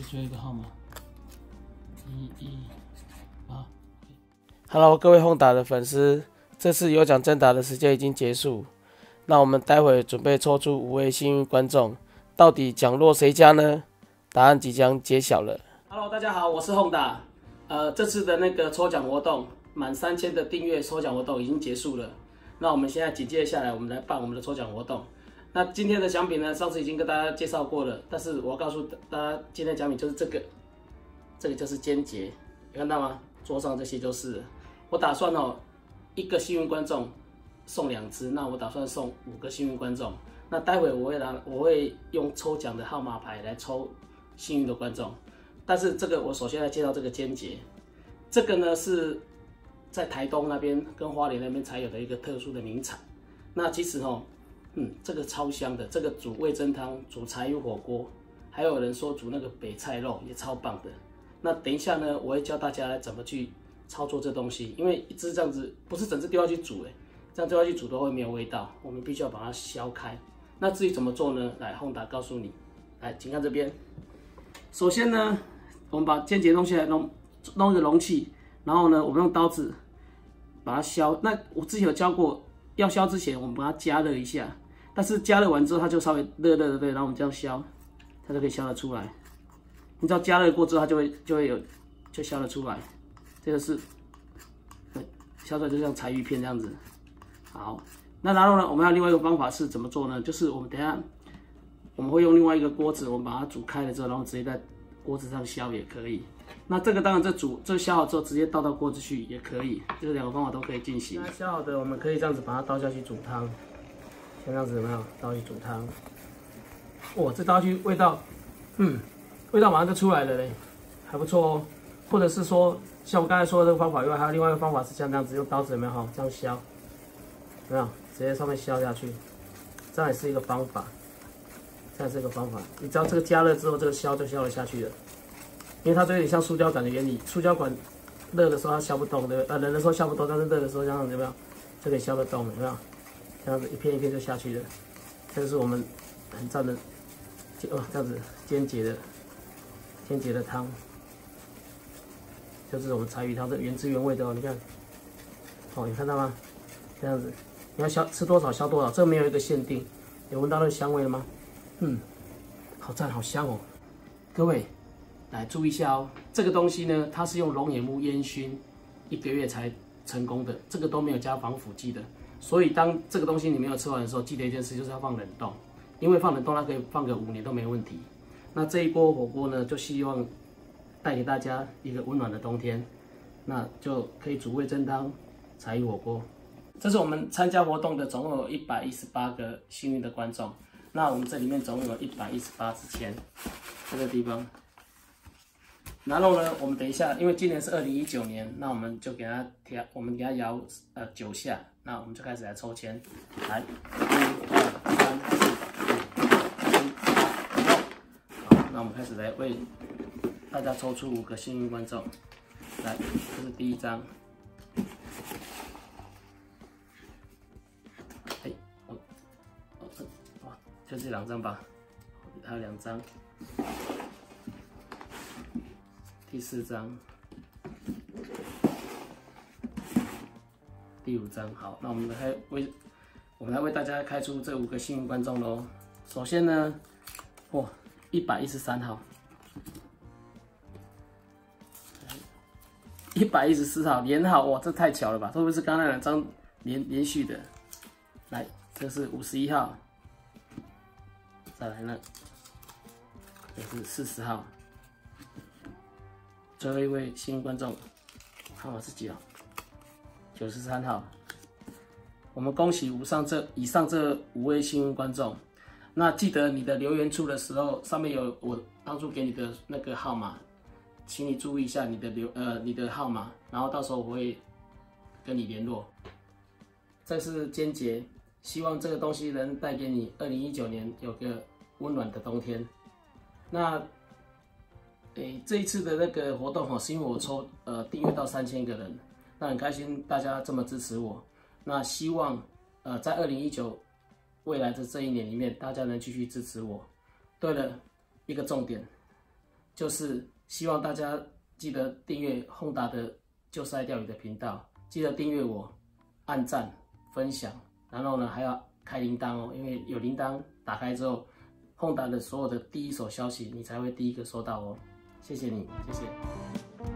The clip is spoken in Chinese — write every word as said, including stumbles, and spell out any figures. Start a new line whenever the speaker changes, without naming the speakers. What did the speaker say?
最后一个号码一一八。Hello， 各位Honda的粉丝，这次有奖征答的时间已经结束，那我们待会准备抽出五位幸运观众，到底奖落谁家呢？答案即将揭晓了。Hello， 大家好，我是 Honda。呃，这次的那个抽奖活动，满三千的订阅抽奖活动已经结束了。那我们现在紧接下来，我们来办我们的抽奖活动。那今天的奖品呢，上次已经跟大家介绍过了，但是我要告诉大家，今天的奖品就是这个，这个就是尖节，有看到吗？桌上这些就是了。我打算哦，一个幸运观众送两只，那我打算送五个幸运观众。那待会我会拿，我会用抽奖的号码牌来抽幸运的观众。但是这个我首先来介绍这个尖节，这个呢是在台东那边跟花莲那边才有的一个特殊的名产。那其实哦。嗯，这个超香的，这个煮味噌汤、煮柴鱼火锅，还有人说煮那个北菜肉也超棒的。那等一下呢，我会教大家怎么去操作这东西，因为一只这样子不是整只丢下去煮，哎，这样丢下去煮都会没有味道，我们必须要把它削开。那至于怎么做呢？来，Honda告诉你，来，请看这边。首先呢，我们把尖节弄下来，弄弄一个容器，然后呢，我们用刀子把它削。那我之前有教过。要削之前，我们把它加热一下，但是加热完之后，它就稍微热热的，对，然后我们这样削，它就可以削得出来。你知道加热过之后，它就会就会有就削得出来。这个是，削出来就像柴鱼片这样子。好，那然后呢，我们还有另外一个方法是怎么做呢？就是我们等一下我们会用另外一个锅子，我们把它煮开了之后，然后直接在锅子上削也可以。那这个当然，这煮这削好之后，直接倒到锅子去也可以，这两个方法都可以进行。那削好的，我们可以这样子把它倒下去煮汤，像这样子有没有？倒去煮汤，哇，这倒下去味道，嗯，味道马上就出来了嘞，还不错哦。或者是说，像我刚才说的这个方法以外，还有另外一个方法是像这样子，用刀子有没有？哈，这样削，有没有？直接上面削下去，这样也是一个方法，这样是一个方法。你知道这个加热之后，这个削就削了下去了。因为它就有点像塑胶管的原理，塑胶管热的时候它削不动，对不对？呃，冷的时候削不动，但是热的时候这样子有没有？就可以削得动，有没有？这样子一片一片就下去了。这个是我们很赞的，哦，这样子尖节的尖节的汤，就是我们柴鱼汤，这原汁原味的哦。你看，哦，你看到吗？这样子，你要削吃多少削多少，这个没有一个限定。有闻到那个香味了吗？嗯，好赞，好香哦，各位。来注意一下哦，这个东西呢，它是用龙眼木烟熏一个月才成功的，这个都没有加防腐剂的。所以当这个东西你没有吃完的时候，记得一件事，就是要放冷冻，因为放冷冻它可以放个五年都没问题。那这一锅火锅呢，就希望带给大家一个温暖的冬天，那就可以煮味噌汤、柴鱼火锅。这是我们参加活动的，总共有一百一十八个幸运的观众。那我们这里面总共有一百一十八支签，这个地方。然后呢，我们等一下，因为今年是二零一九年，那我们就给它调，我们给它摇呃九下，那我们就开始来抽签，来，一、二、三、四、五、七、八、九。好，那我们开始来为大家抽出五个幸运观众，来，这是第一张，哎，我，哦这，哇，就这两张吧，还有两张。第四张，第五张，好，那我们来为我们来为大家开出这五个幸运观众喽。首先呢，哇，一百一十三号，一百一十四号连号，哇，这太巧了吧？会不会是刚刚那两张连连续的？来，这是五十一号，再来呢，这是四十号。最后一位幸运观众，号码是几号？九十三号。我们恭喜以上这以上这五位幸运观众。那记得你的留言处的时候，上面有我当初给你的那个号码，请你注意一下你的留呃你的号码，然后到时候我会跟你联络。这是尖节，希望这个东西能带给你二零一九年有个温暖的冬天。那。诶，这一次的那个活动哈，是因为我抽呃订阅到三千个人，那很开心大家这么支持我。那希望呃在二零一九未来的这一年里面，大家能继续支持我。对了，一个重点， 就是希望大家记得订阅宏达的就是爱钓鱼的频道，记得订阅我，按赞、分享，然后呢还要开铃铛哦，因为有铃铛打开之后，宏达的所有的第一手消息你才会第一个收到哦。谢谢你，谢谢。